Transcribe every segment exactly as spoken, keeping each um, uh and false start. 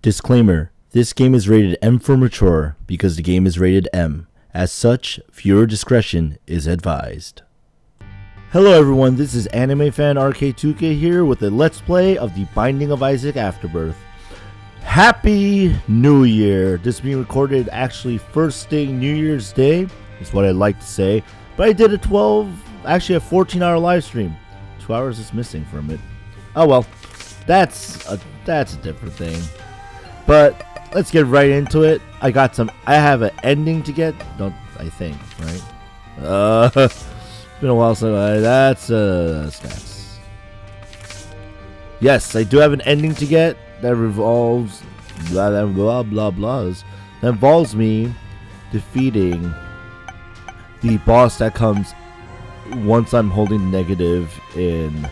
Disclaimer: this game is rated M for mature because the game is rated M. As such, viewer discretion is advised. Hello everyone, this is Anime Fan R K two K here with a Let's Play of The Binding of Isaac Afterbirth. Happy New Year! This is being recorded actually first thing New Year's Day, is what I like to say. But I did a twelve, actually a fourteen hour live stream. Two hours is missing from it. Oh well, that's a, that's a different thing. But let's get right into it. I got some, I have an ending to get, don't, I think, right? Uh, it's been a while since I, that's, uh, stats. Yes, I do have an ending to get that revolves, blah, blah, blah, blah, blahs, that involves me defeating the boss that comes once I'm holding negative in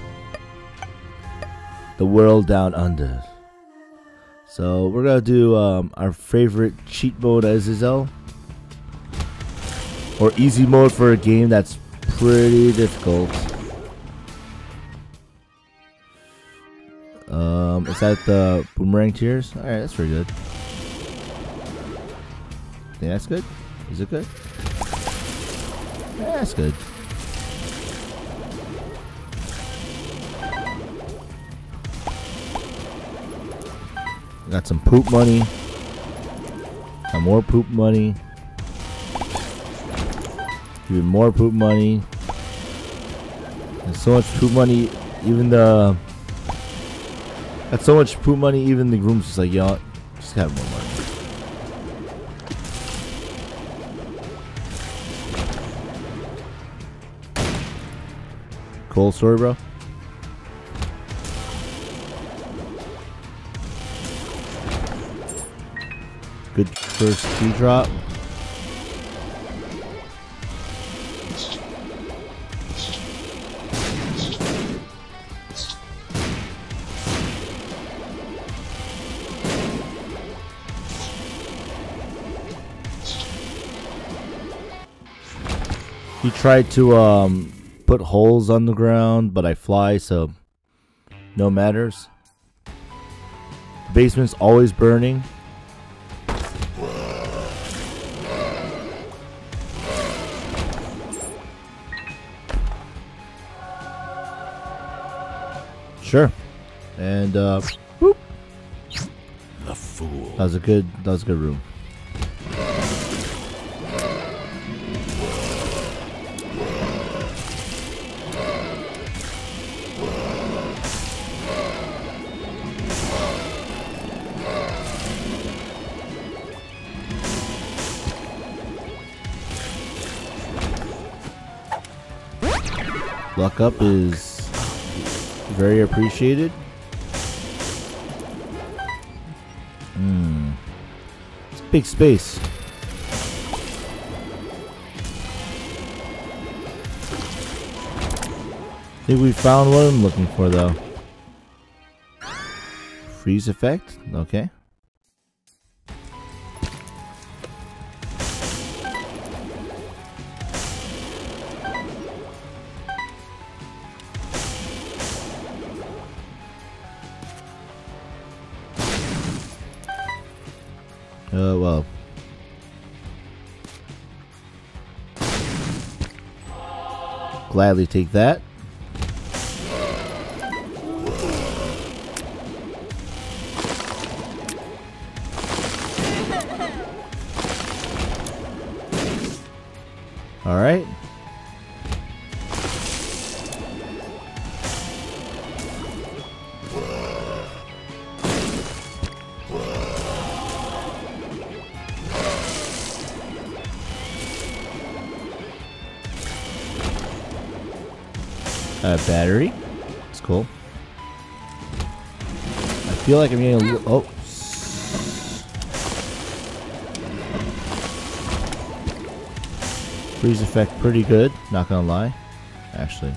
the world down under. So we're gonna do um, our favorite cheat mode as Azazel, or easy mode for a game that's pretty difficult. Um, is that the boomerang tears? All right, that's pretty good. Think that's good. Is it good? Yeah, that's good. Got some poop money. Got more poop money. Even more poop money. And so much poop money, even the... Got so much poop money, even the groom's just like, y'all, just have more money. Cool story, bro. Good first key drop. He tried to um, put holes on the ground, but I fly, so no matters. The basement's always burning. Sure. And uh whoop. The fool. That was a good that was a good room. Luck up is very appreciated. Hmm. It's a big space. I think we found what I'm looking for though. Freeze effect? Okay. Uh, well. Gladly take that. All right. Uh, battery. It's cool. I feel like I'm getting a little... Oh. Freeze effect pretty good. Not gonna lie. Actually.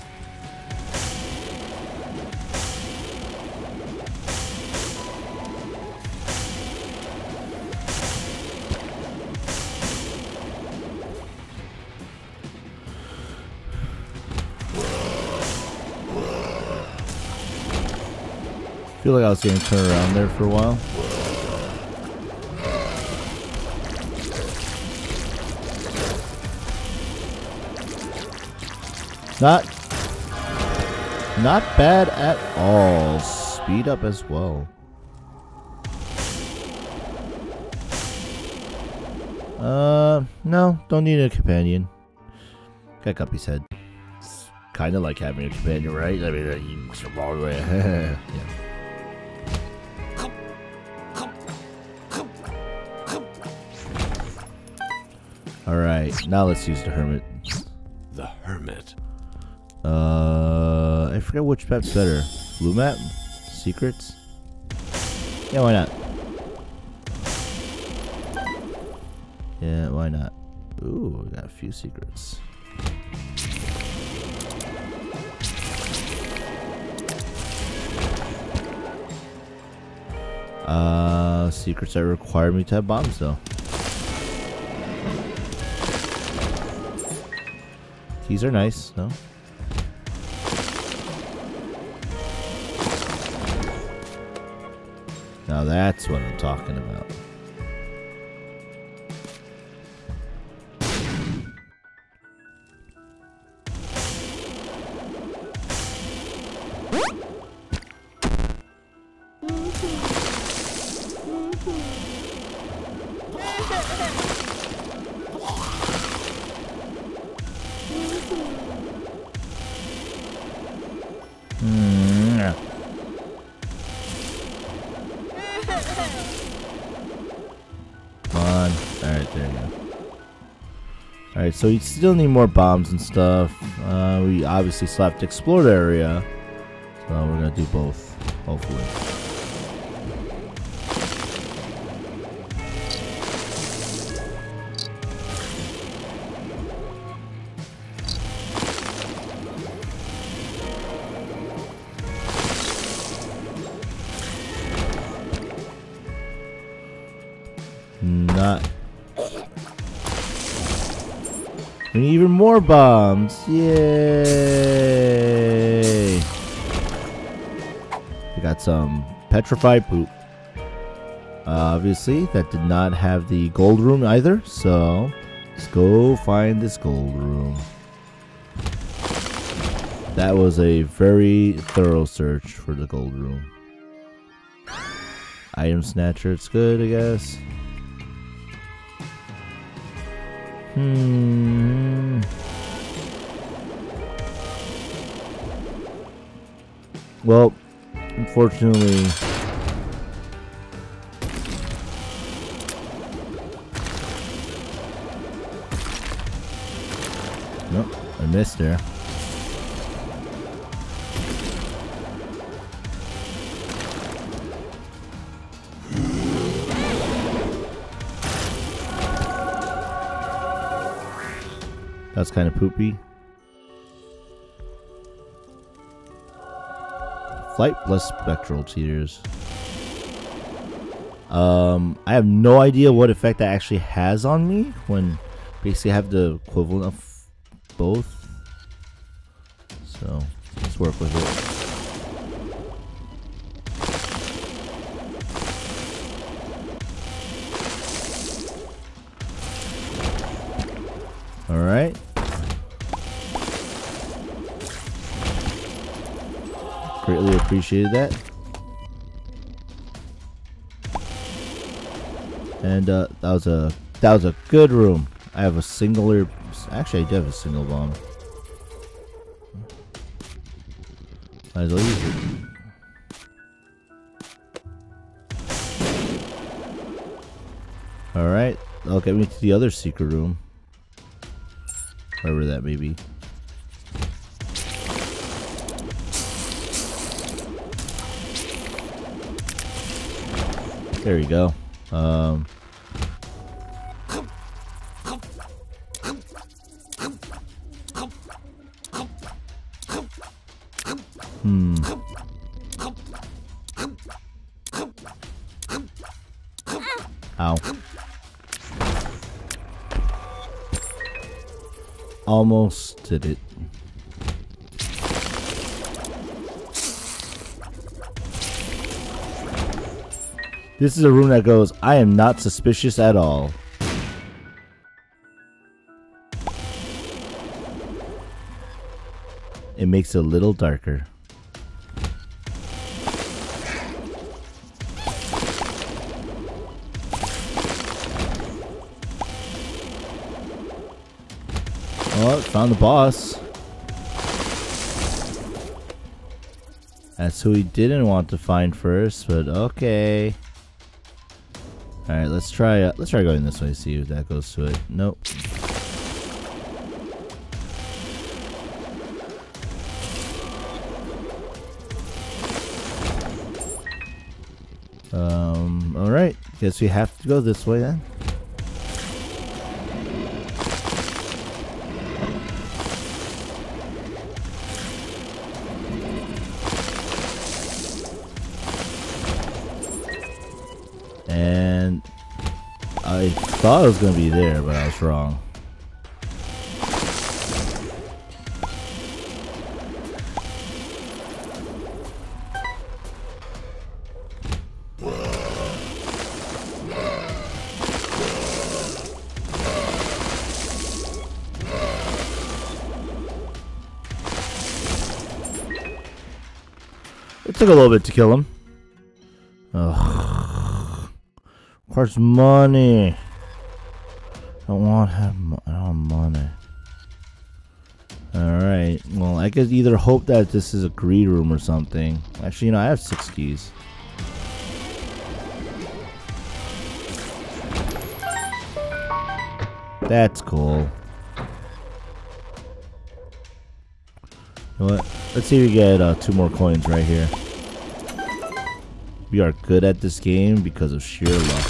I feel like I was getting turned around there for a while. Not, not bad at all. Speed up as well. Uh, no, don't need a companion. Got Guppy's head. It's kind of like having a companion, right? I mean, uh, you the wrong way. Yeah. All right, now let's use the hermit. The hermit. Uh, I forget which map's better. Blue map? Secrets? Yeah, why not? Yeah, why not? Ooh, we got a few secrets. Uh, secrets that require me to have bombs, though. Keys are nice, no? Now that's what I'm talking about. Mm. Come on. Alright, there you go. Alright, so we still need more bombs and stuff. Uh, we obviously still have to explore the area. So we're gonna do both, hopefully. Not. We need even more bombs. Yay! We got some petrified poop. Uh, obviously, that did not have the gold room either. So, let's go find this gold room. That was a very thorough search for the gold room. Item snatcher, it's good, I guess. Hmm. Well, unfortunately, nope, I missed there. That's kind of poopy. Flight plus spectral tears. Um, I have no idea what effect that actually has on me when basically I have the equivalent of both. So let's work with it. All right. Greatly appreciated that. And uh, that was a that was a good room. I have a singular. Actually, I do have a single bomb. Might as well use it. All right, that'll get me to the other secret room, wherever that may be. There you go. Um, hmm. Ow. Almost did it. This is a room that goes, I am not suspicious at all. it makes it a little darker. Oh, found the boss. That's who he didn't want to find first, but okay. All right, let's try. Uh, let's try going this way. See if that goes to it. Nope. Um. All right. Guess we have to go this way then. And I thought it was going to be there, but I was wrong. It took a little bit to kill him. Ugh. Of course, money. I don't want to have mo I don't want money. Alright. Well, I could either hope that this is a greed room or something. Actually, you know, I have six keys. That's cool. You know what? Let's see if we get uh, two more coins right here. We are good at this game because of sheer luck.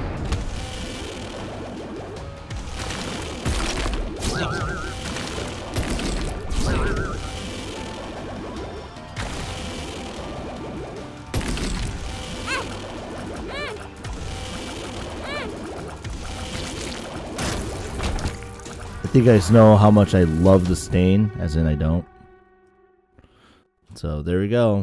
I think you guys know how much I love the stain, as in I don't. So there we go.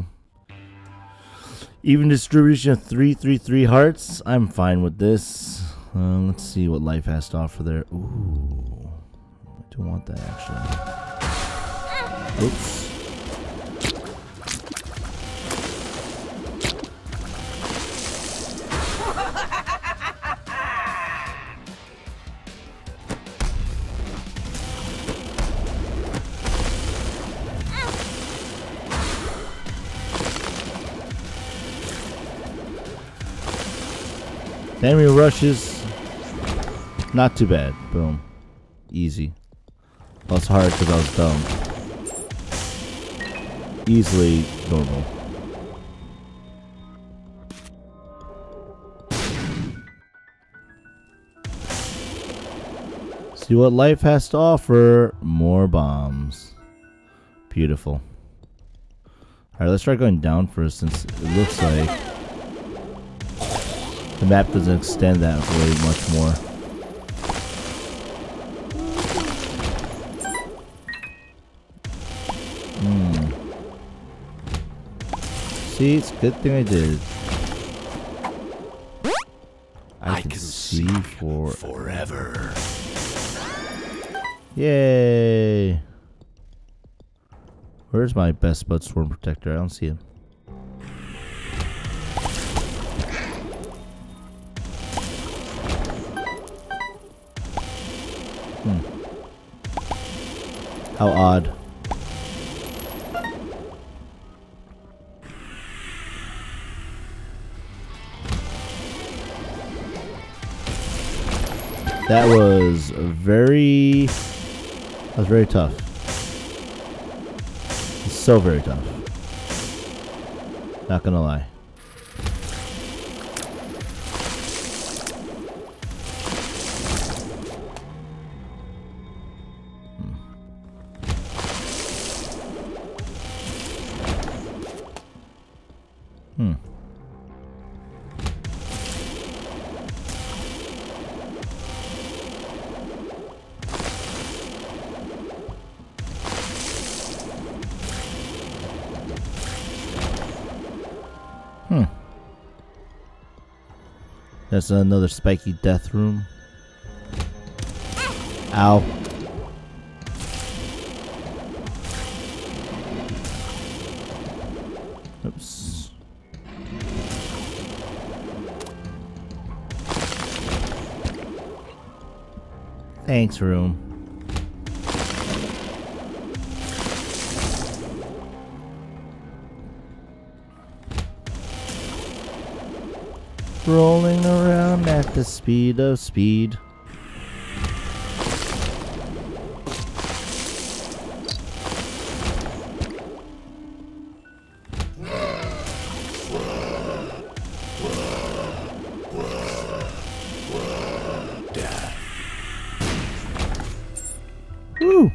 Even distribution of three three three hearts. I'm fine with this. Uh, let's see what life has to offer there. Ooh, I do want that actually. Oops. Enemy rushes, not too bad. Boom, easy. Well, it's hard because I was dumb. Easily normal. See what life has to offer. More bombs. Beautiful. All right, let's try going down first, since it looks like the map doesn't extend that way much more. Hmm. See, it's a good thing I did. I, I can, can see, see for forever. Yay! Where's my best bud storm protector? I don't see him. Hmm. How odd. That was very, that was very tough. It's so very tough. Not gonna lie. Hmm. Hmm. That's another spiky death room. Ow. Thanks, room. Rolling around at the speed of speed. Woo!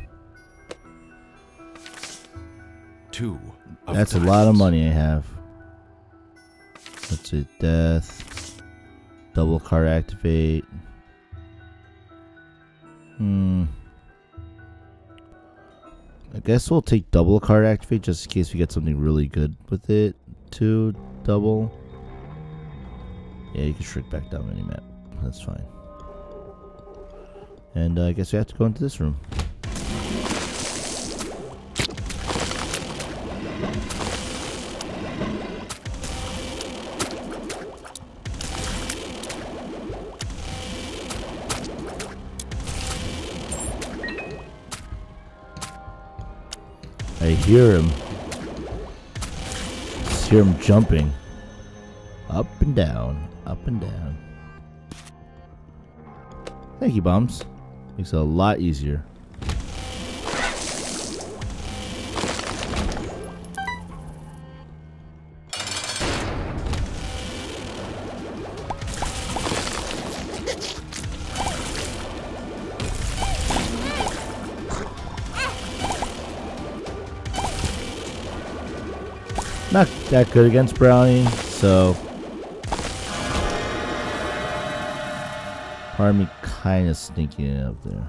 Two. Of That's a diamonds. lot of money I have. Let's see, death. Double card activate. Hmm. I guess we'll take double card activate just in case we get something really good with it. Two, double. Yeah, you can shrink back down any map. That's fine. And uh, I guess we have to go into this room. I hear him. Just hear him jumping. Up and down, up and down. Thank you, bombs. Makes it a lot easier. Not that good against Brownie, so part of me kind of sneaking it up there.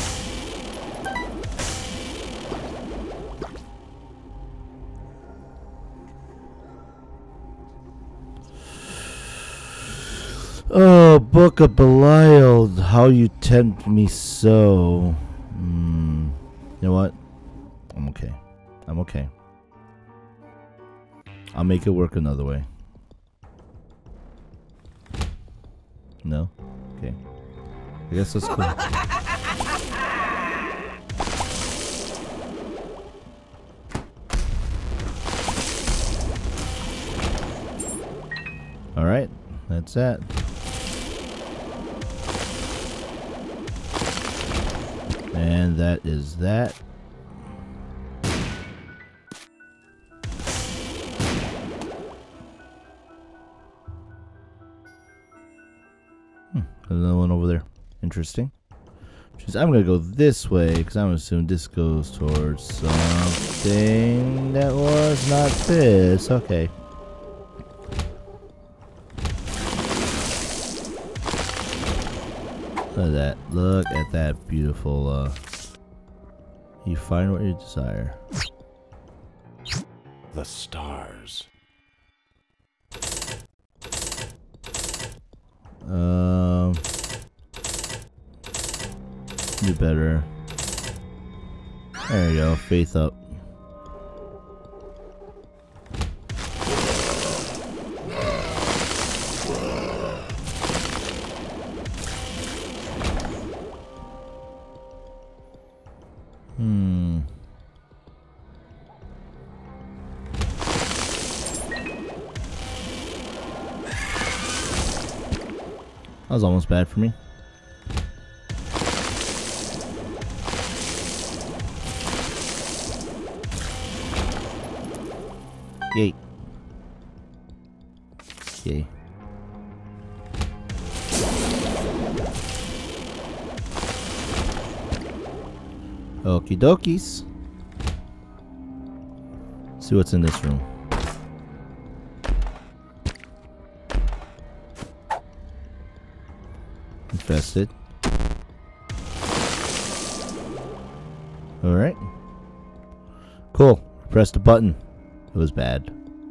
Oh, Book of Belial, how you tempt me so. Mm, you know what? I'm okay. I'm okay. I'll make it work another way. No? Okay. I guess let's go. Alright, that's that. And that is that. Another one over there. Interesting. I'm gonna go this way because I'm assuming this goes towards something that was not this. Okay. Look at that. Look at that beautiful. Uh, you find what you desire. The stars. Um, do better. There you go. Faith up. Hmm. That was almost bad for me. Yay. Yay. Okie dokies. See what's in this room. Infested. Alright. Cool. Press the button. It was bad.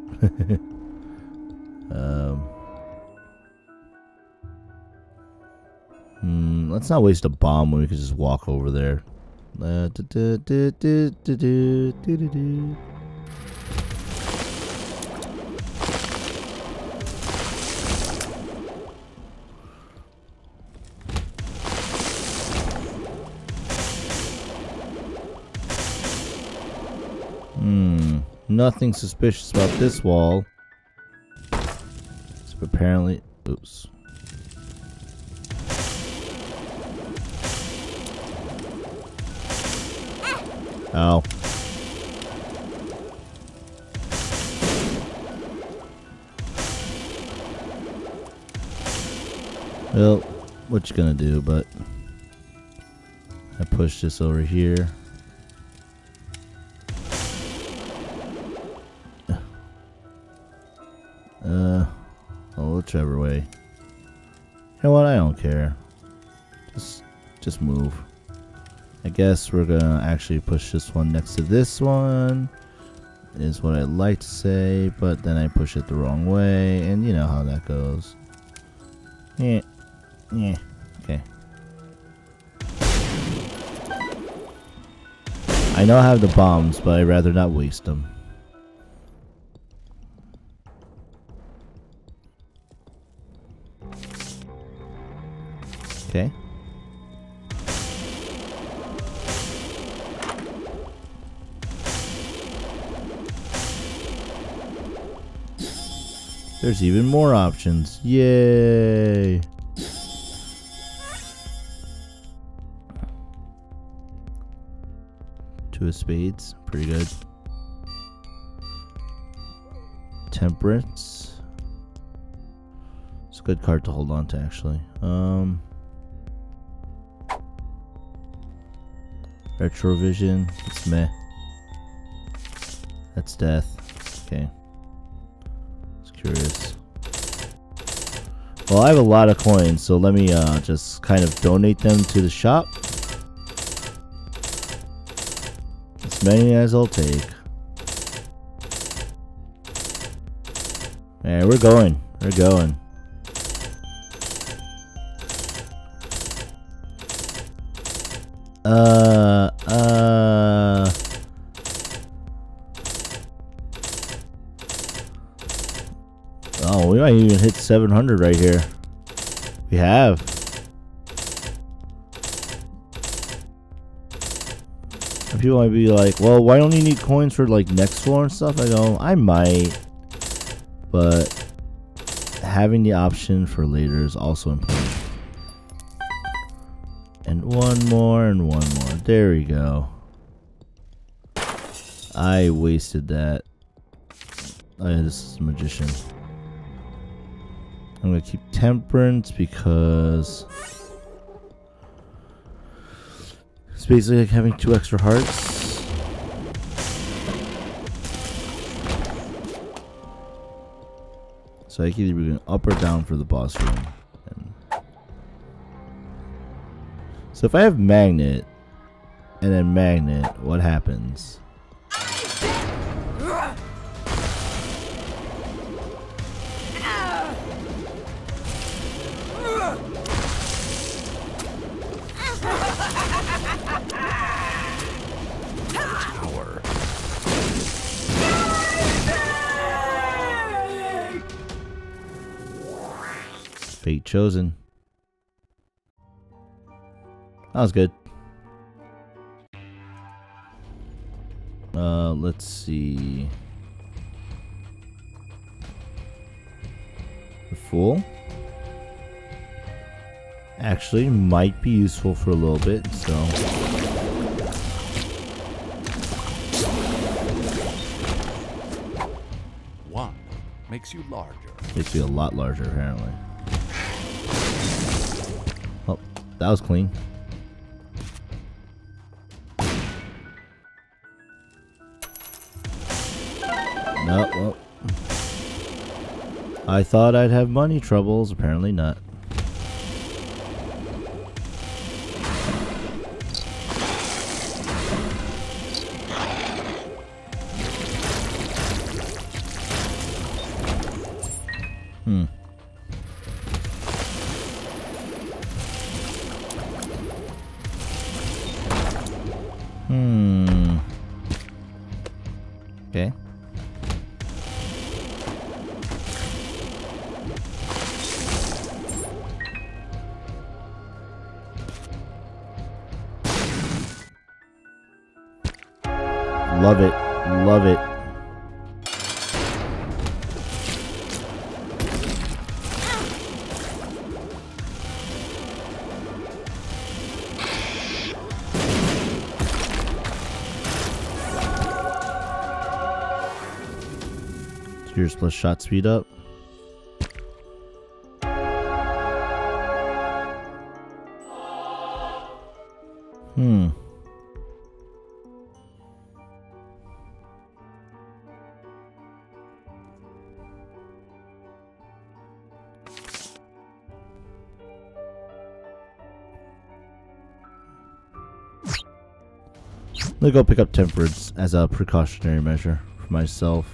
um. Hmm, let's not waste a bomb when we could just walk over there. Uh, do, do, do, do, do, do, do, do, do. nothing suspicious about this wall. So apparently, oops. Ow. Well, what you gonna do, but I push this over here. Uh, well, whichever way. You know what? I don't care. Just, just move. I guess we're gonna actually push this one next to this one, is what I like to say, but then I push it the wrong way, and you know how that goes. Yeah, yeah, okay. I know I have the bombs, but I'd rather not waste them. Okay. There's even more options. Yay! Two of spades. Pretty good. Temperance. It's a good card to hold on to, actually. Um, Retrovision. It's meh. That's death. Okay. Curious. Well, I have a lot of coins, so let me uh, just kind of donate them to the shop. As many as I'll take. Yeah, we're going. We're going. Uh, uh... Oh, we might even hit seven hundred right here. We have. And people might be like, well, why don't you need coins for like next floor and stuff? I go, I might. But having the option for later is also important. And one more and one more. There we go. I wasted that. Oh, yeah, this is a magician. I'm gonna keep temperance because it's basically like having two extra hearts. So I can either be going up or down for the boss room. And so if I have magnet and then magnet, what happens? Tower. Fate chosen. That was good. Uh, let's see. The Fool actually might be useful for a little bit, so. One makes you larger. Makes you a lot larger, apparently. Oh, that was clean. No, well. I thought I'd have money troubles, apparently not. Hmm. Hmm. Okay. Love it. Love it. Fierce plus shot speed up. Hmm. Let me go pick up Temperance as a precautionary measure for myself.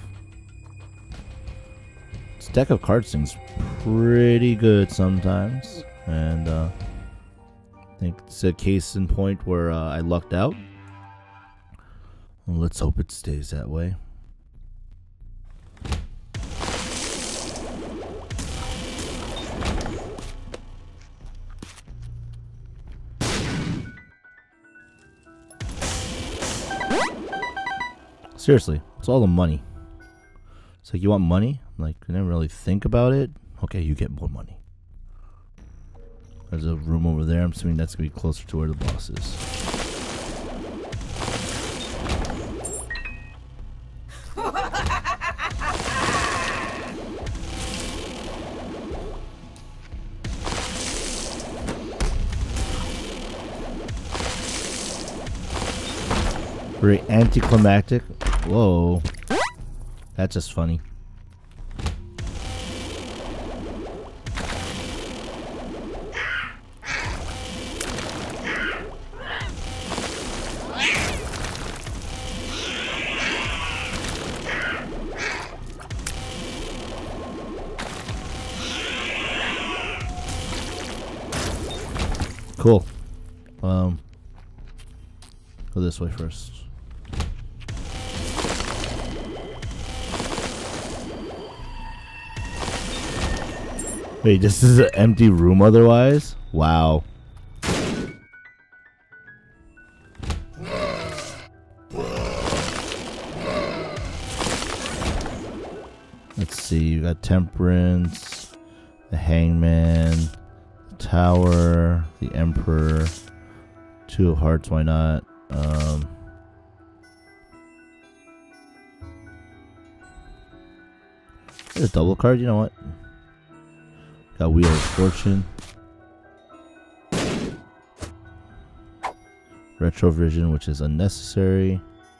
This deck of cards seems pretty good sometimes, and uh, I think it's a case in point where uh, I lucked out. Well, let's hope it stays that way. Seriously, it's all the money. It's like, you want money? Like, I didn't really think about it. Okay, you get more money. There's a room over there. I'm assuming that's going to be closer to where the boss is. Very anticlimactic. Whoa. That's just funny. Cool. Um, go this way first. Wait, this is an empty room otherwise? Wow. Let's see, you got Temperance, the Hangman, the Tower, the Emperor, Two of Hearts, why not? Um, there's a double card, you know what? Got Wheel of Fortune. Retrovision, which is unnecessary.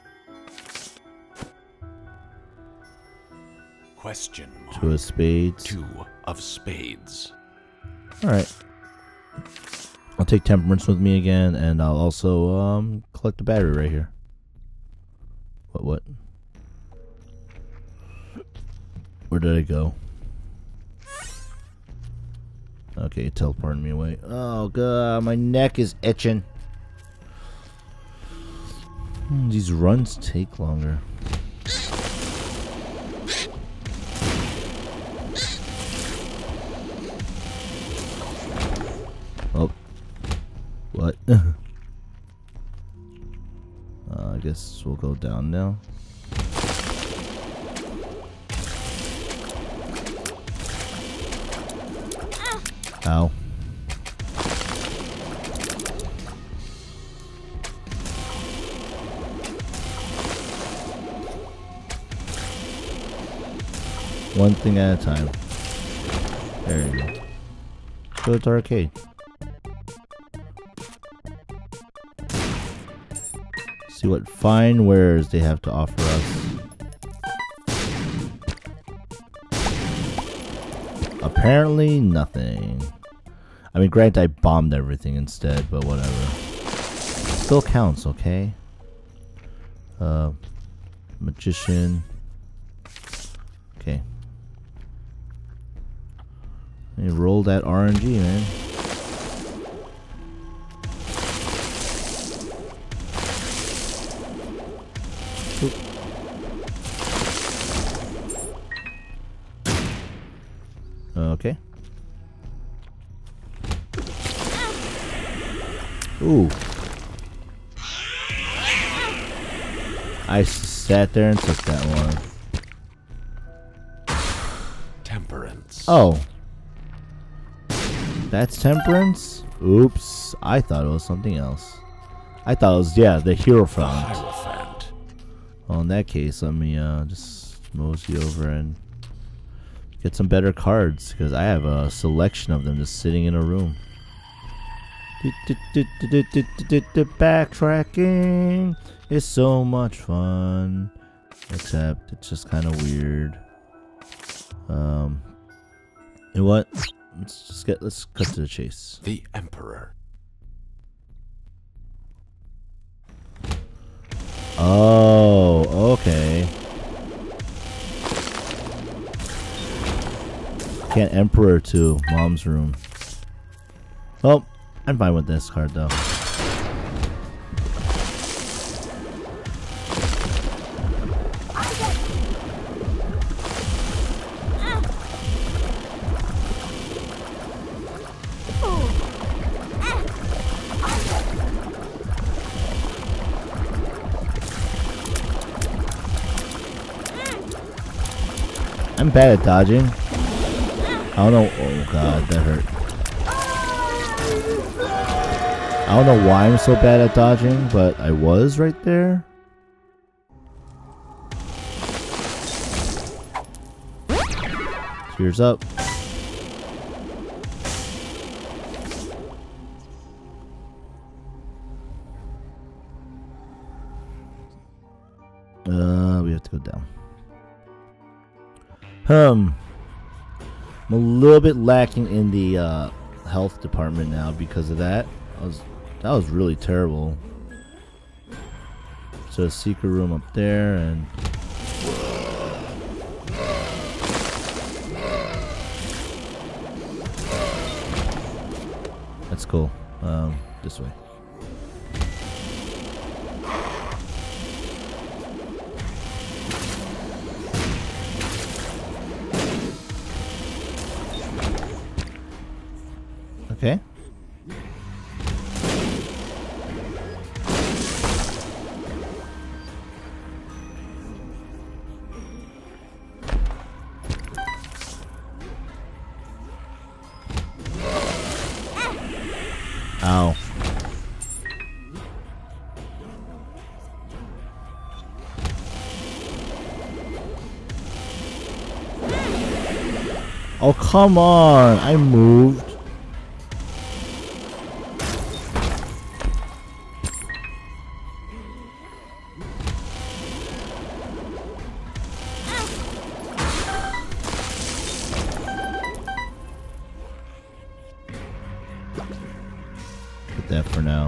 Question mark. Two of Spades. Two of Spades. Alright. I'll take Temperance with me again, and I'll also um, collect the battery right here. What, what? Where did I go? Okay, teleporting me away. Oh god, my neck is itching. Hmm, these runs take longer. Oh. What? uh, I guess we'll go down now. Ow. One thing at a time. There you go. Go to arcade. See what fine wares they have to offer us. Apparently nothing. I mean, granted, I bombed everything instead, but whatever. Still counts, okay? Uh, Magician. Okay. Let me roll that R N G, man. Oop. Okay. Ooh. I sat there and took that one. Temperance. Oh. That's Temperance? Oops. I thought it was something else. I thought it was, yeah, the Hierophant. Hierophant. Well, in that case, let me uh, just mosey over and get some better cards because I have a selection of them just sitting in a room. Backtracking is so much fun, except it's just kind of weird. Um, you know what? Let's just get let's cut to the chase. The Emperor. Oh, okay. Can't Emperor to Mom's room. Oh, I'm fine with this card though. I'm bad at dodging. I don't know. Oh god, that hurt. I don't know why I'm so bad at dodging, but I was right there. Tears up. Uh, we have to go down. Um, I'm a little bit lacking in the uh, health department now because of that. I was that was really terrible. So a secret room up there, and that's cool. Um, this way. Okay. Ow. Oh, come on. I moved. Put that for now.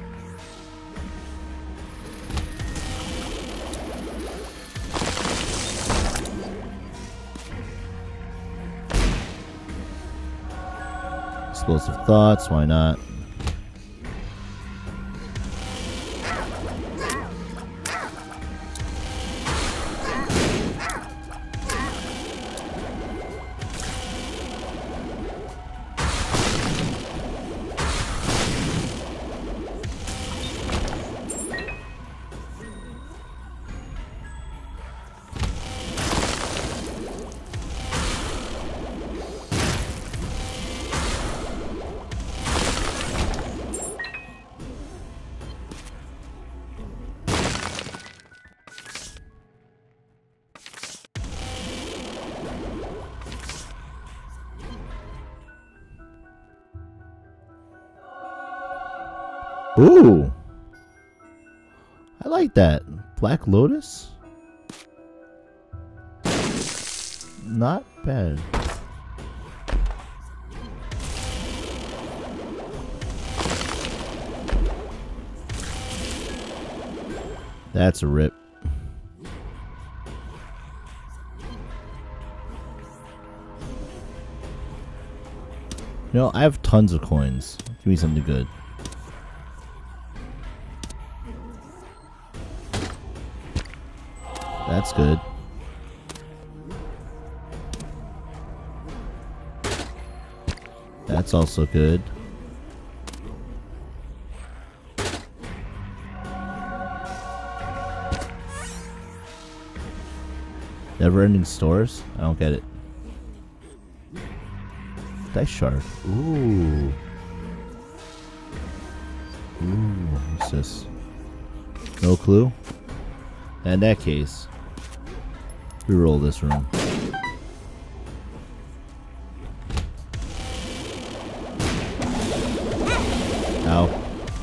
Explosive thoughts, why not? Ooh, I like that. Black Lotus? Not bad. That's a rip. You know, I have tons of coins. Give me something good. That's good. That's also good. Never-ending stores? I don't get it. Dice shard. Ooh. Ooh, what's this? No clue? In that case, reroll this room. Ow.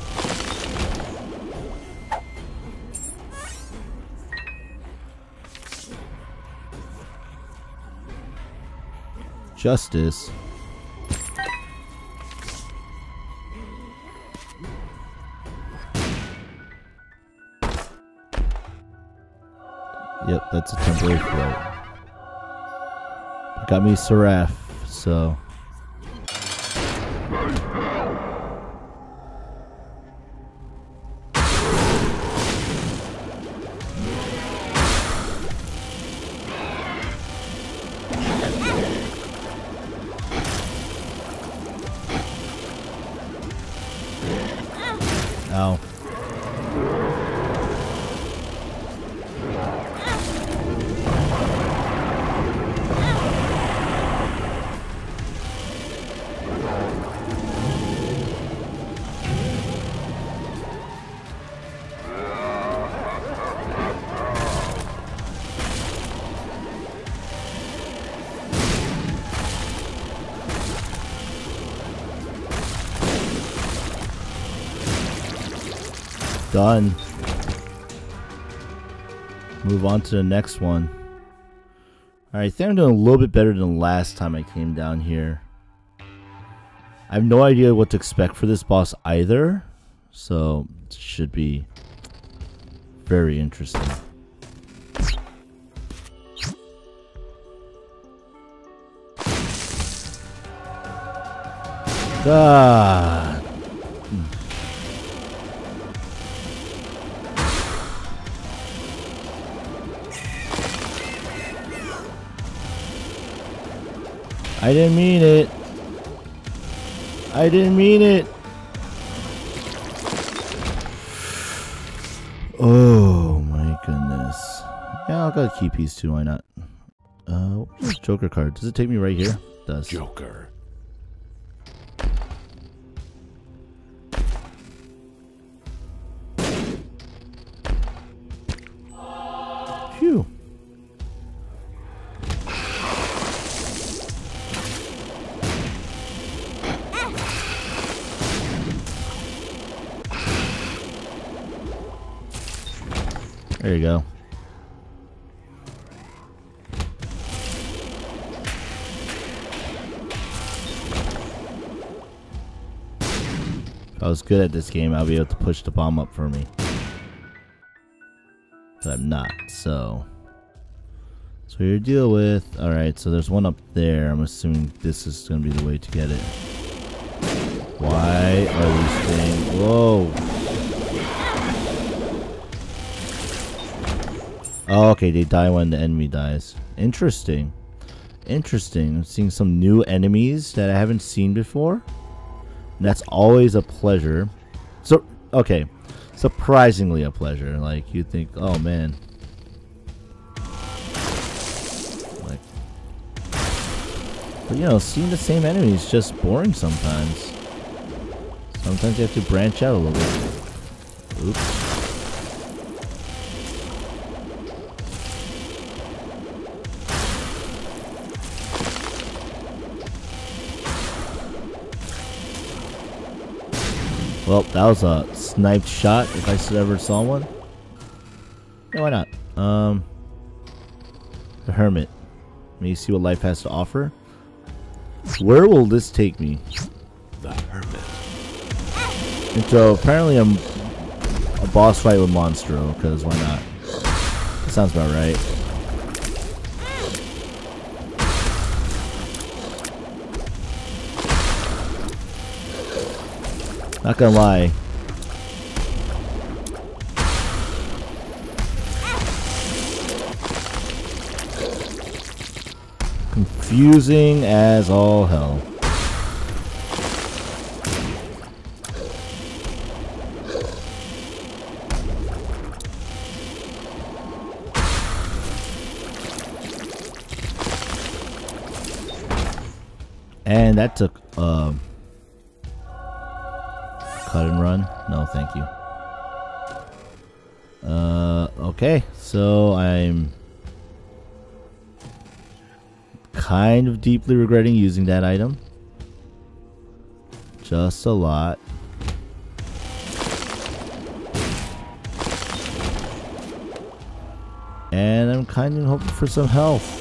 Justice. Yep, that's a temporary float. Got me Seraph, so. Ow. Done. Move on to the next one. Alright, I think I'm doing a little bit better than last time I came down here. I have no idea what to expect for this boss either, so it should be very interesting. Ah. I didn't mean it. I didn't mean it. Oh my goodness. Yeah, I'll go key piece too, why not? Uh, where's this Joker card? Does it take me right here? It does. Joker. Phew. There you go. If I was good at this game, I'll be able to push the bomb up for me. But I'm not, so. So you deal with. Alright, so there's one up there. I'm assuming this is going to be the way to get it. Why are these things. Whoa. Oh, okay, they die when the enemy dies. Interesting. Interesting. I'm seeing some new enemies that I haven't seen before. And that's always a pleasure. So, okay. Surprisingly a pleasure. Like, you think, oh man. Like, but you know, seeing the same enemies is just boring sometimes. Sometimes you have to branch out a little bit. Oops. Well, that was a sniped shot, if I should ever saw one. Yeah, why not? Um, the Hermit. Let me see what life has to offer. Where will this take me? The Hermit. And so, apparently I'm a boss fight with Monstro, because why not? That sounds about right. Not gonna lie. Confusing as all hell. And that took um cut and run? No, thank you. Uh, okay, so I'm kind of deeply regretting using that item. Just a lot. And I'm kind of hoping for some health.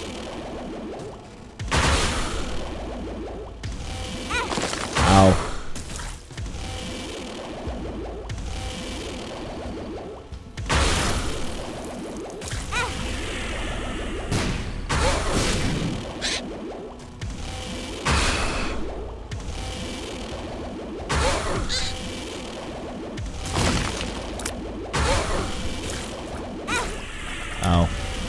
Ow. Ow.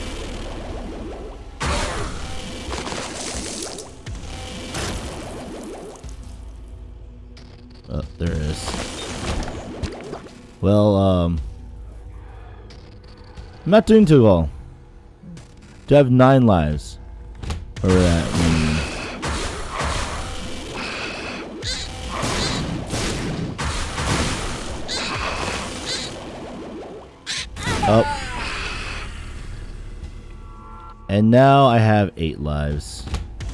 Oh, there it is. Well, um... I'm not doing too well. Do I have nine lives? Or that mean... Oh. And now I have eight lives.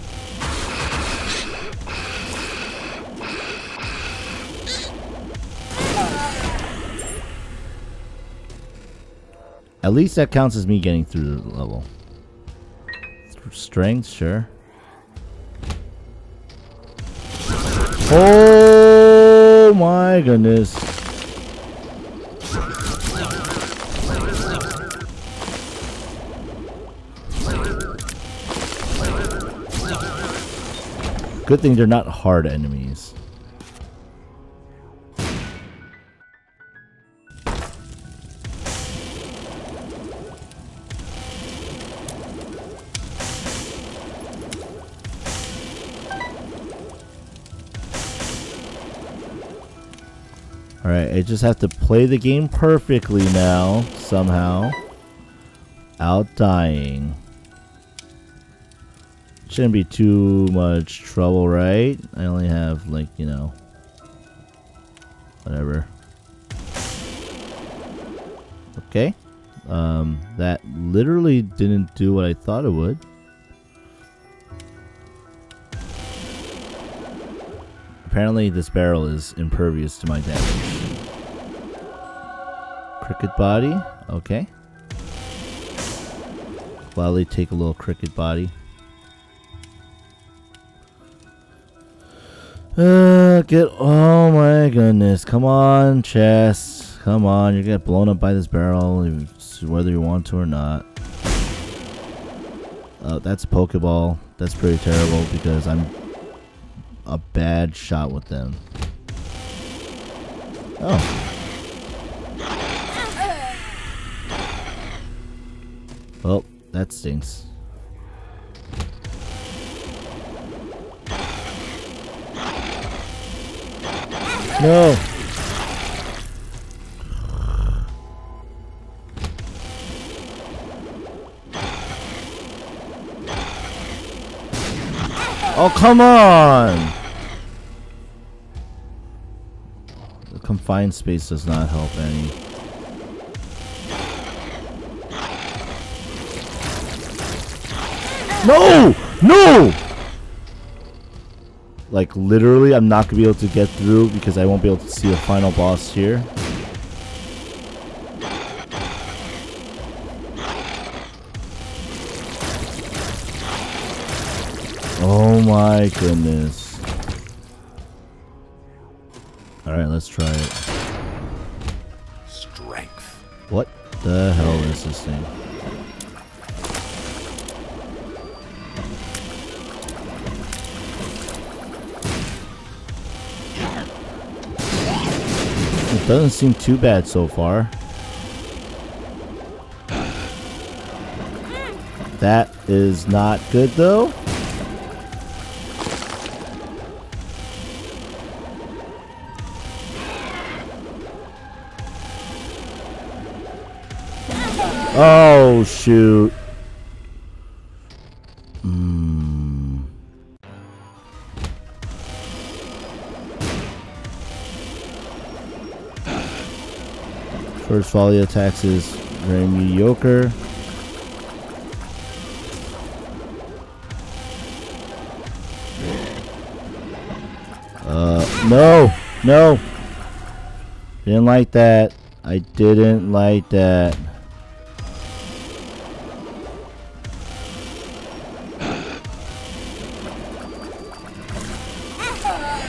At least that counts as me getting through the level. Strength, sure. Oh my goodness. Good thing they're not hard enemies. Alright, I just have to play the game perfectly now, somehow. Without dying. Shouldn't be too much trouble, right? I only have, like, you know, whatever. Okay. Um, that literally didn't do what I thought it would. Apparently this barrel is impervious to my damage. Cricket body. Okay. Gladly take a little cricket body. Uh, get, oh my goodness, come on, chest, come on, you get blown up by this barrel, whether you want to or not. Uh, that's a Pokeball, that's pretty terrible because I'm a bad shot with them. Oh. Well, that stinks. No. Oh, come on. The confined space does not help any. No! No! Like, literally, I'm not going to be able to get through because I won't be able to see the final boss here. Oh my goodness. Alright, let's try it. Strength. What the hell is this thing? It doesn't seem too bad so far. That is not good though. Oh shoot. Mm. First volley attacks is very mediocre. Uh, no, no. Didn't like that. I didn't like that.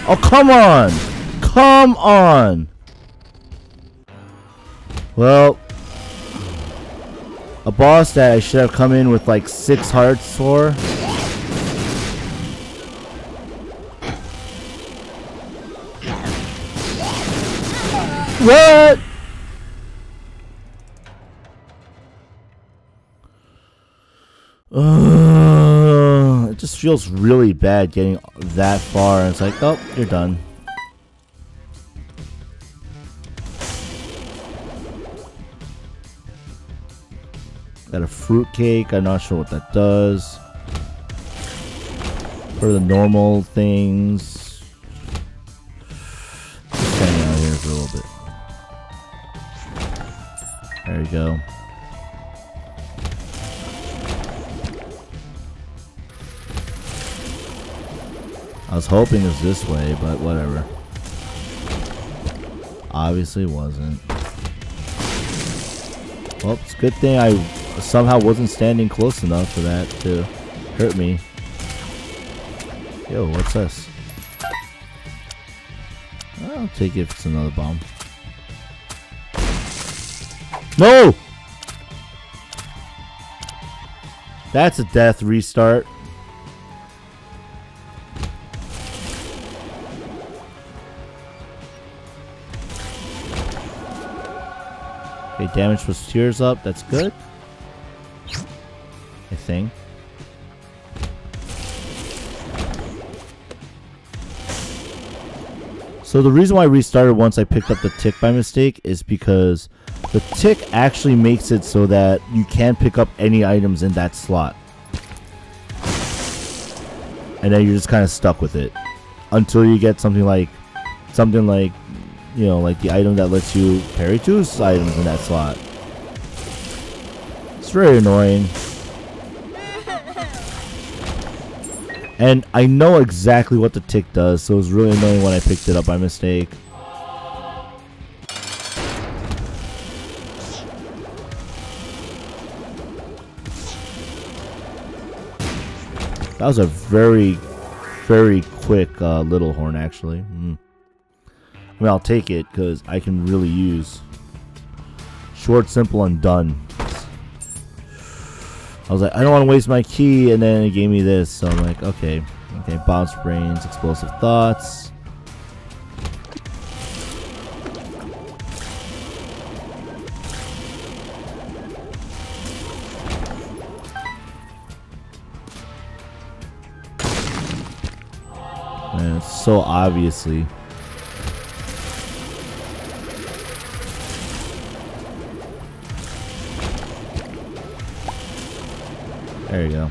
Oh, come on! Come on! Well, a boss that I should have come in with like six hearts for. What? Uh, it just feels really bad getting that far, and it's like, oh, you're done. Got a fruit cake. I'm not sure what that does. For the normal things. Just hang out here for a little bit. There you go. I was hoping it was this way, but whatever. Obviously it wasn't. Well, it's a good thing I somehow wasn't standing close enough for that to hurt me. Yo, what's this? I'll take it if it's another bomb. No! That's a death restart. Okay, damage was tears up. That's good. I think. So the reason why I restarted once I picked up the tick by mistake is because the tick actually makes it so that you can pick up any items in that slot. And then you're just kind of stuck with it until you get something like something like you know, like the item that lets you parry two items in that slot. It's very annoying. And I know exactly what the tick does, so it was really annoying when I picked it up by mistake. That was a very, very quick uh, little horn, actually. Mm. I mean, I'll take it because I can really use short, simple, and done. I was like, I don't want to waste my key, and then it gave me this, so I'm like, okay, okay, bounce brains, explosive thoughts. And it's so obviously. There you go.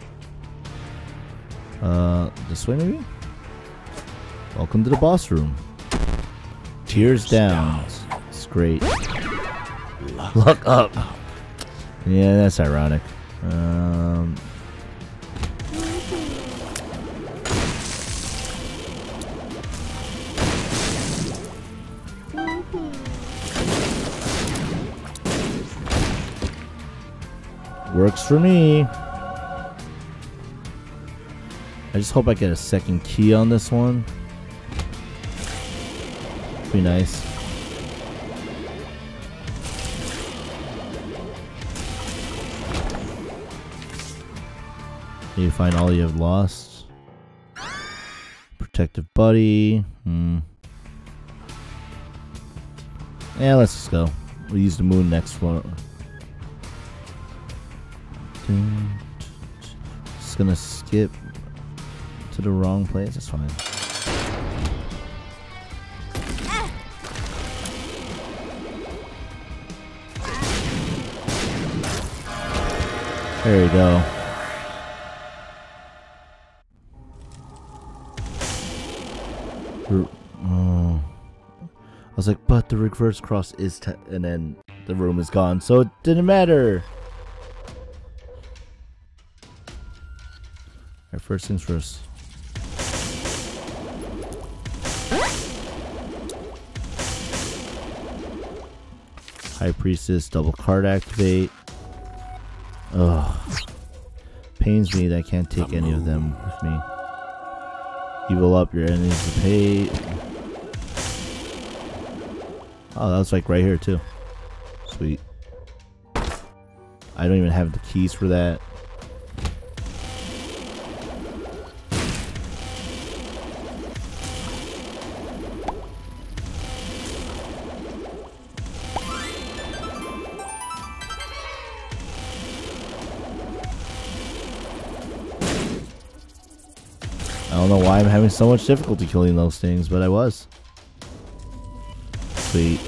Uh, this way maybe? Welcome to the boss room. Tears down. It's great. Luck up. Yeah, that's ironic. Um... Works for me. I just hope I get a second key on this one. Be nice. You find all you have lost. Protective buddy. Hmm. Yeah, let's just go. We'll use the moon next one. Just gonna skip to the wrong place. That's fine. There you go. Oh. I was like, but the reverse cross is, t and then the room is gone, so it didn't matter. Alright, first things first. High Priestess, double card activate. Ugh. Pains me that I can't take any of them with me. Heal up your enemies to pay. Oh, that was like right here too. Sweet. I don't even have the keys for that. I don't know why I'm having so much difficulty killing those things, but I was. Sweet.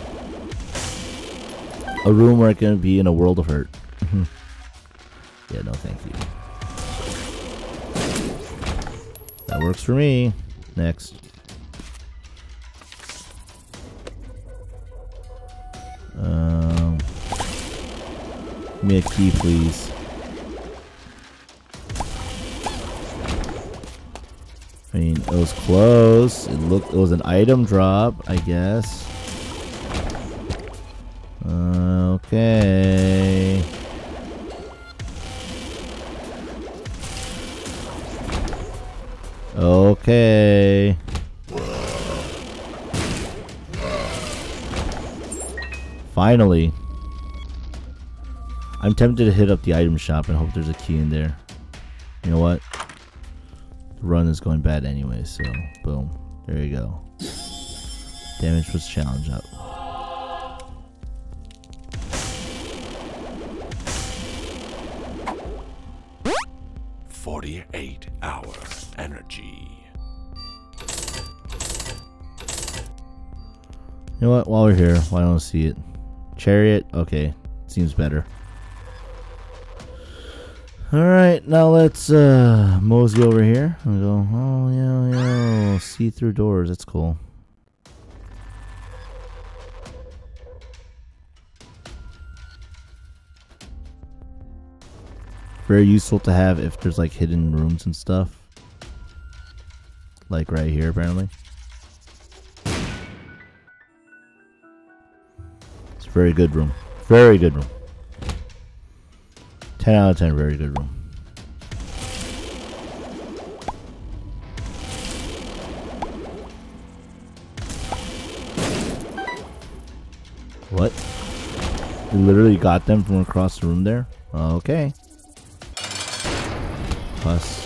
A room where I can be in a world of hurt. Yeah, no thank you. That works for me. Next. Um, give me a key, please. I mean, it was close. It looked. It was an item drop, I guess. Uh, okay. Okay. Finally. I'm tempted to hit up the item shop and hope there's a key in there. You know what? The run is going bad anyway, so boom. There you go. Damage was challenge up. forty-eight hour energy. You know what? While we're here, why don't I see it? Chariot? Okay. Seems better. Alright, now let's uh, mosey over here and go, oh, yeah, yeah, see-through doors. That's cool. Very useful to have if there's like hidden rooms and stuff. Like right here, apparently. It's a very good room. Very good room. ten out of ten, very good room. What? You literally got them from across the room there? Okay. Plus.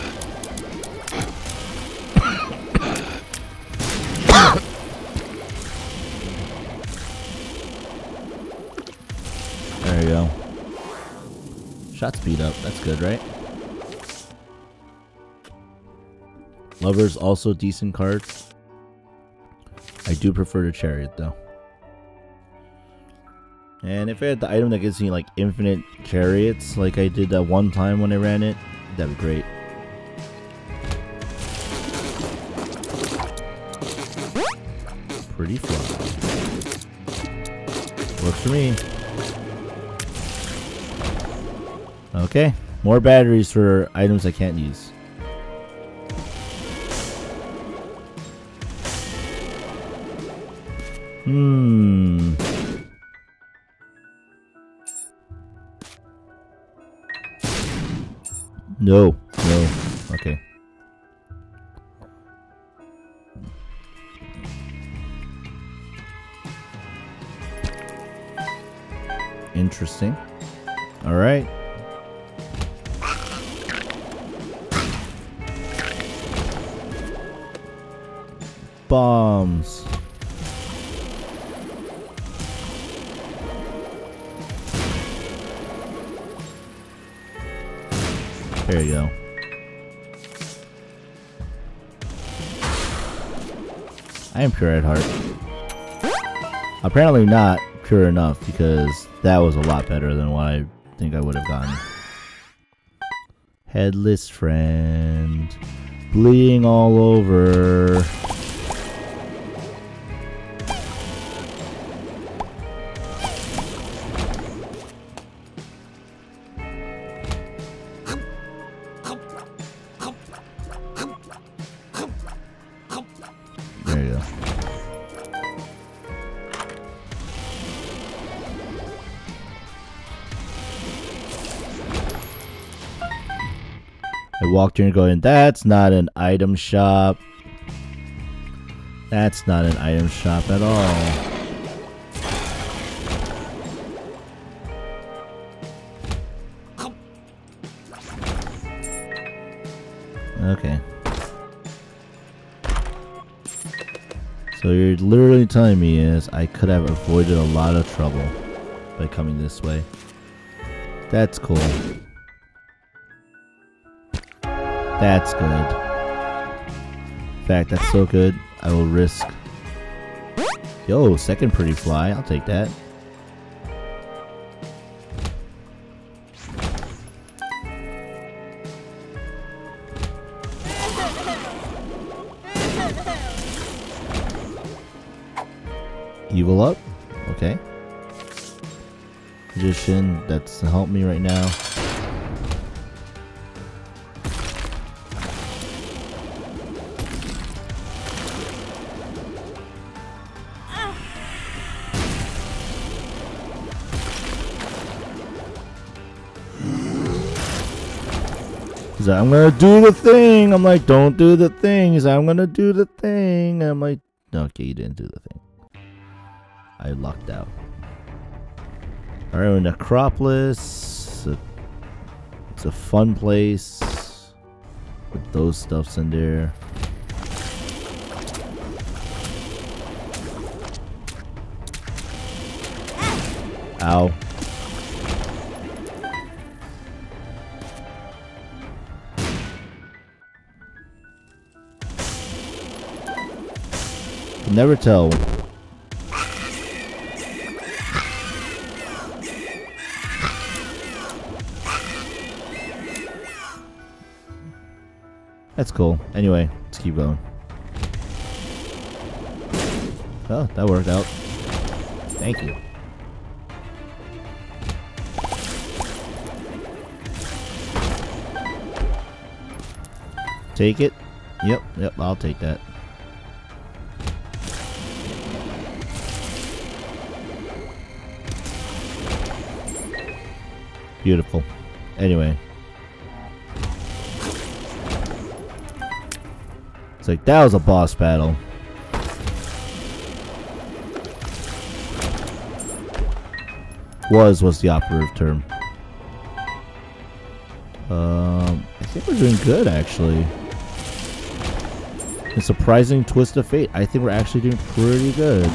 There you go. Shot speed up. That's good, right? Lover's also decent card. I do prefer the Chariot though. And if I had the item that gives me like infinite chariots, like I did that one time when I ran it, that'd be great. Pretty fly. Works for me. Okay, more batteries for items I can't use. Hmm. No, no. Okay. Interesting. All right. Bombs. There you go. I am pure at heart. Apparently not pure enough, because that was a lot better than what I think I would have gotten. Headless friend. Bleeding all over. There you go. I walked here and going, that's not an item shop. That's not an item shop at all. Okay. So you're literally telling me is I could have avoided a lot of trouble by coming this way. That's cool. That's good. In fact, that's so good, I will risk. Yo, second pretty fly. I'll take that. Evil up. Okay. Magician, that's to help me right now. He's like, I'm gonna do the thing. I'm like, don't do the thing. He's like, I'm gonna do the thing. I'm like, okay, you didn't do the thing. I lucked out. Alright, we're in Necropolis. It's a, it's a fun place. With those stuffs in there. Ow. Can never tell. That's cool. Anyway, let's keep going. Oh, that worked out. Thank you. Take it. Yep, yep, I'll take that. Beautiful. Anyway. It's like, that was a boss battle. Was was the operative term. Um, I think we're doing good, actually. A surprising twist of fate. I think we're actually doing pretty good.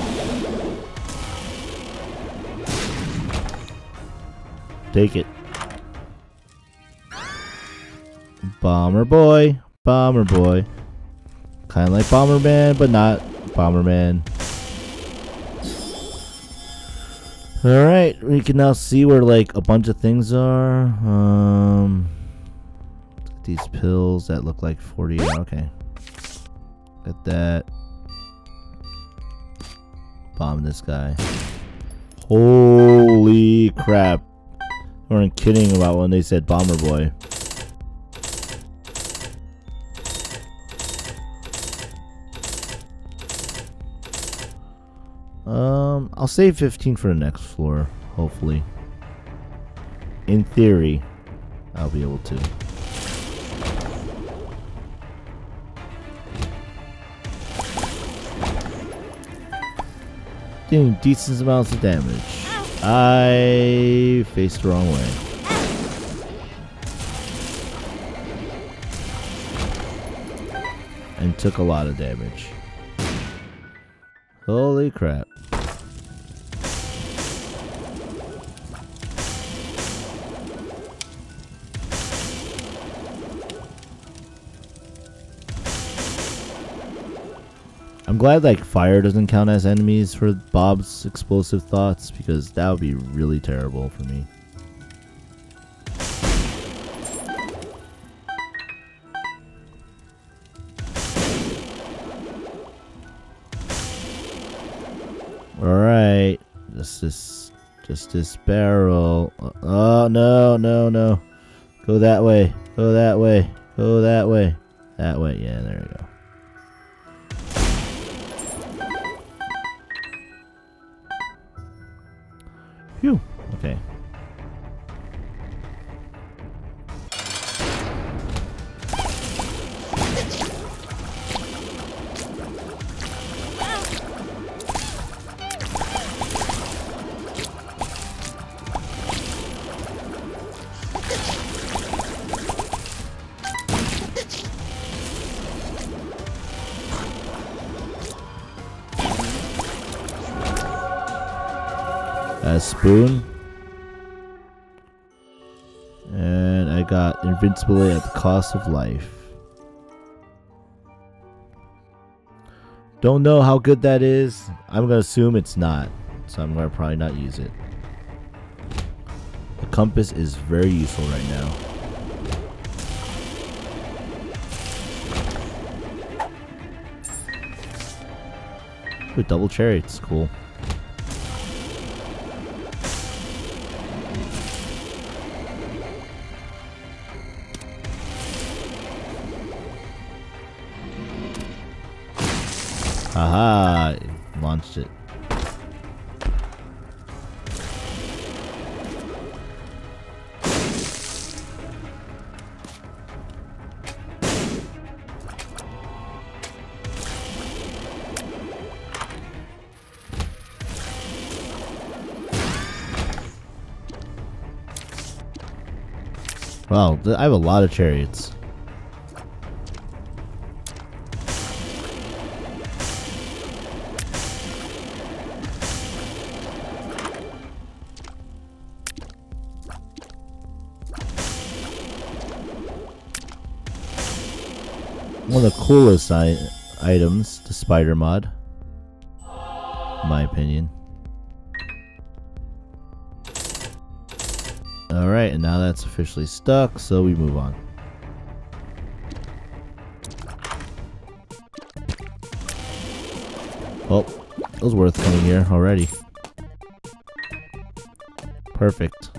Take it. Bomber boy. Bomber boy. Kind of like Bomberman, but not Bomberman. Alright, we can now see where like a bunch of things are. Um, these pills that look like forty. Okay. Got that. Bomb this guy. Holy crap. We weren't kidding about when they said Bomber Boy. Um, I'll save fifteen for the next floor, hopefully. In theory, I'll be able to. Doing decent amounts of damage. I faced the wrong way. And took a lot of damage. Holy crap. I'm glad like fire doesn't count as enemies for Bob's explosive thoughts, because that would be really terrible for me. Alright, just this, just this barrel. Oh no, no, no. Go that way, go that way, go that way. That way, yeah, there we go. Phew, okay. A spoon. And I got invincibility at the cost of life. Don't know how good that is. I'm gonna assume it's not, so I'm gonna probably not use it. The compass is very useful right now. Ooh, double chariots, cool. Aha! Launched it. Wow, I have a lot of chariots. One of the coolest I items, the spider mod, in my opinion. Alright, and now that's officially stuck, so we move on. Well, it was worth coming here already. Perfect.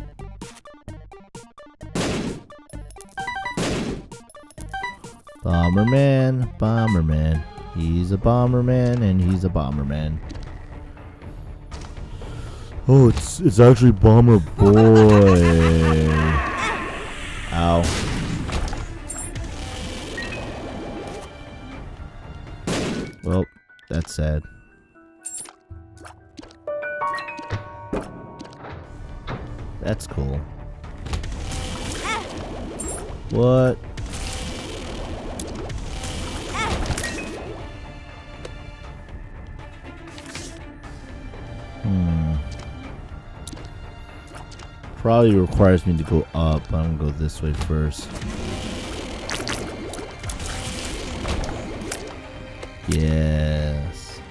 Bomberman, Bomberman. He's a Bomberman and he's a Bomberman. Oh, it's it's actually Bomber Boy. Ow. Well, that's sad. That's cool. What? Hmm. Probably requires me to go up. I'm gonna go this way first. Yes.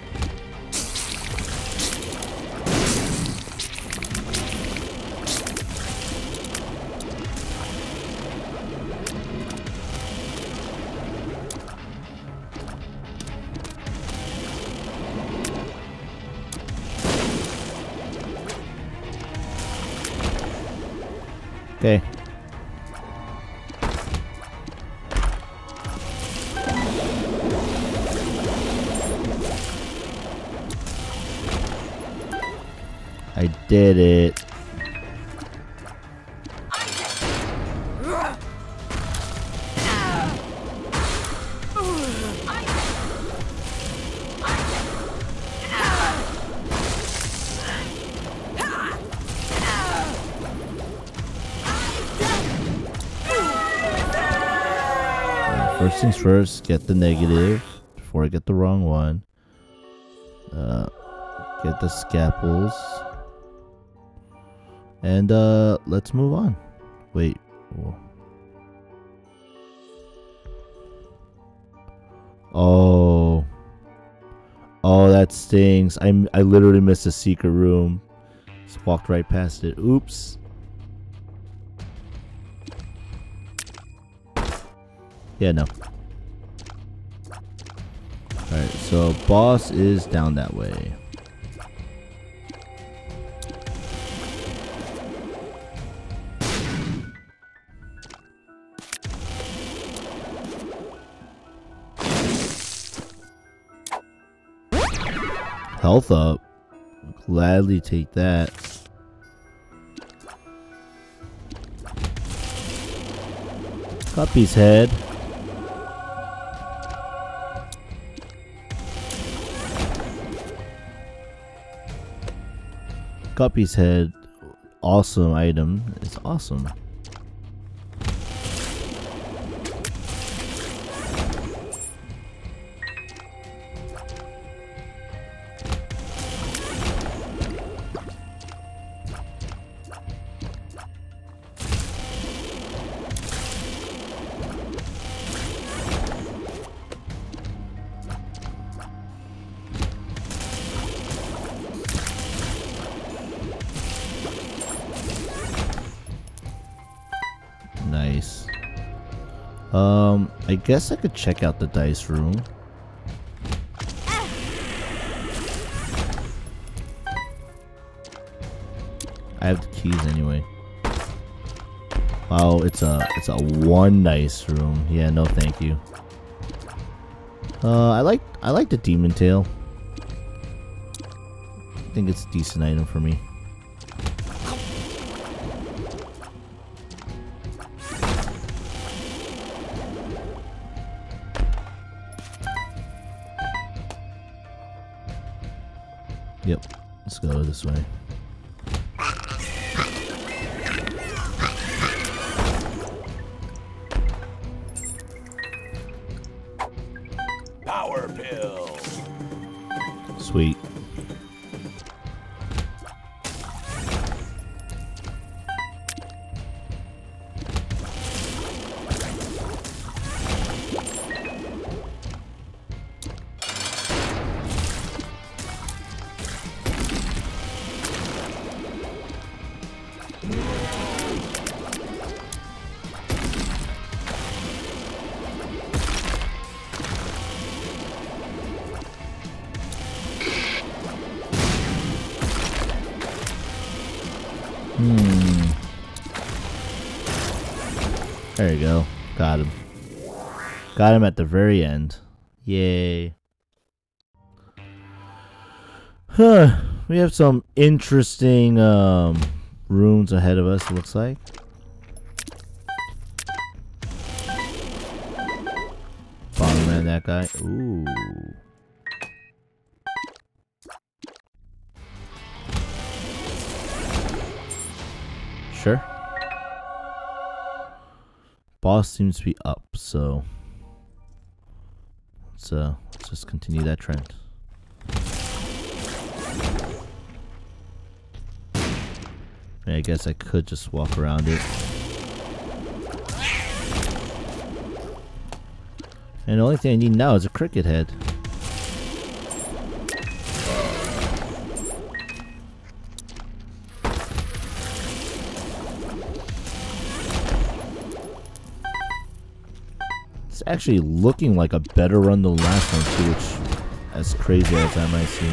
Okay. I did it. First things first, get the negative before I get the wrong one. Uh, get the scalpels. And uh, let's move on. Wait. Whoa. Oh. Oh, that stings. I, I literally missed a secret room. Just walked right past it. Oops. Yeah, no. Alright, so boss is down that way. Health up. Gladly take that. Guppy's head. Guppy's head, awesome item. It's awesome. Um, I guess I could check out the dice room. I have the keys anyway. Wow, it's a it's a one dice room. Yeah, no, thank you. Uh, I like I like the demon tail. I think it's a decent item for me. Yep, let's go this way. Power pill. Sweet. Hmm. There you go. Got him. Got him at the very end. Yay. Huh. We have some interesting um, rooms ahead of us, it looks like. Bomberman, that guy. Ooh. Sure. Boss seems to be up, so let's uh let's just continue that trend. Yeah, I guess I could just walk around it. And the only thing I need now is a cricket head. It's actually looking like a better run than the last one too, which, as crazy as that might seem.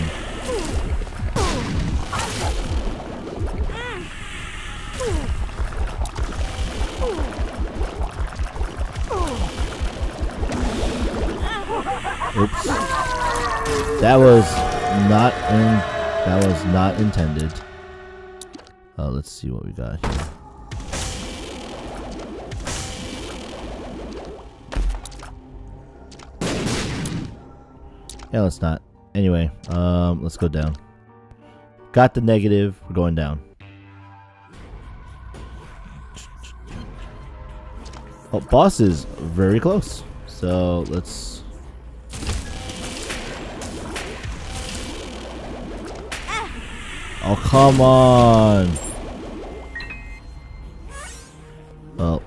Oops. That was not in, that was not intended. Uh, let's see what we got here. Yeah, let's not. Anyway, um, let's go down. Got the negative. We're going down. Oh, boss is very close. So let's. Oh, come on. Well.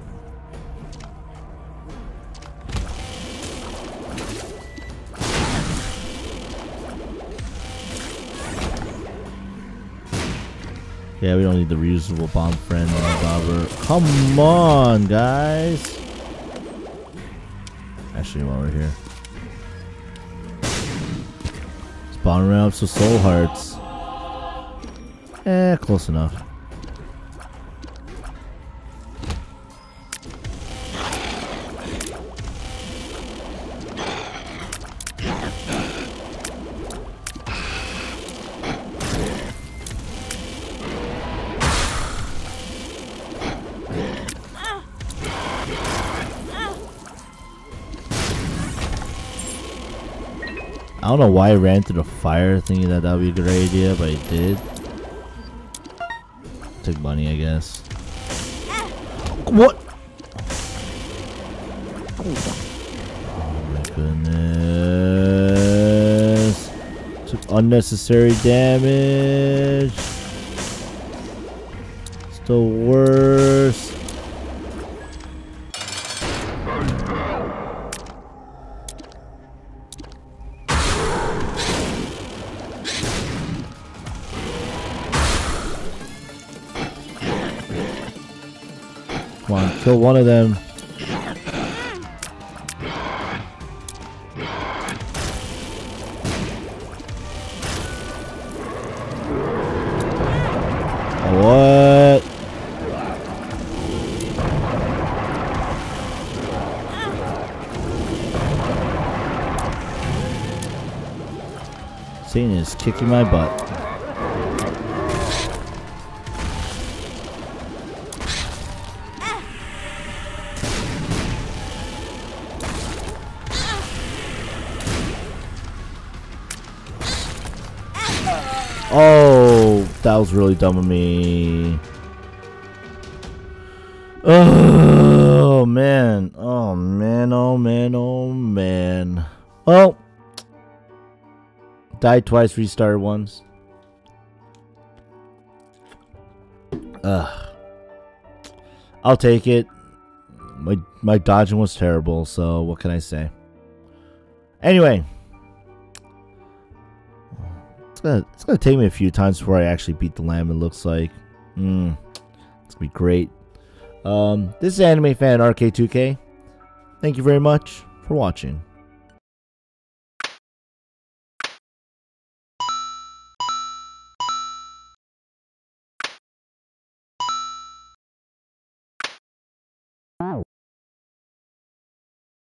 Yeah, we don't need the reusable bomb friend bobber. Come on, guys. Actually, while we're here, spawn around some soul hearts. Eh, close enough. I don't know why I ran through the fire thinking that that would be a great idea, but I did. Took money, I guess. What? Oh my goodness. Took unnecessary damage. It's the worst. Come on, kill one of them. Satan is kicking my butt. Oh, that was really dumb of me. Oh, man. Oh, man. Oh, man. Oh, man. Well, died twice, restarted once. Ugh. I'll take it. My, my dodging was terrible, so what can I say? Anyway. It's gonna, it's gonna take me a few times before I actually beat the lamb, it looks like. Mm, it's gonna be great. Um, this is Anime Fan R K two K. Thank you very much for watching.